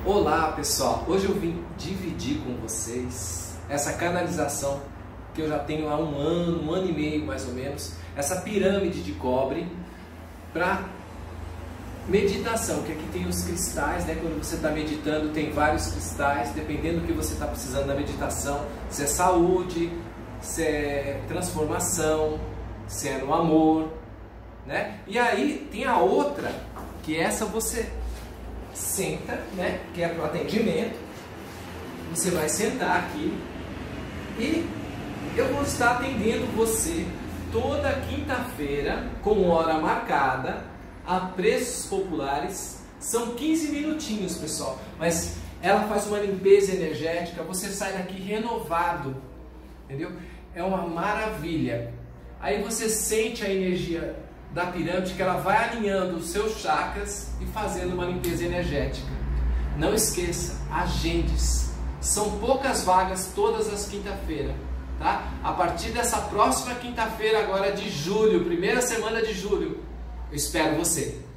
Olá pessoal, hoje eu vim dividir com vocês essa canalização que eu já tenho há um ano e meio mais ou menos, essa pirâmide de cobre para meditação, que aqui tem os cristais, né? Quando você está meditando tem vários cristais, dependendo do que você está precisando da meditação, se é saúde, se é transformação, se é no amor, né? E aí tem a outra, que essa você senta, né? Que é para o atendimento. Você vai sentar aqui e eu vou estar atendendo você toda quinta-feira com hora marcada a preços populares. São 15 minutinhos, pessoal, mas ela faz uma limpeza energética, você sai daqui renovado, entendeu? É uma maravilha. Aí você sente a energia da pirâmide, que ela vai alinhando os seus chakras e fazendo uma limpeza energética. Não esqueça, agende-se. São poucas vagas todas as quinta-feiras, tá? A partir dessa próxima quinta-feira agora de julho, primeira semana de julho, eu espero você.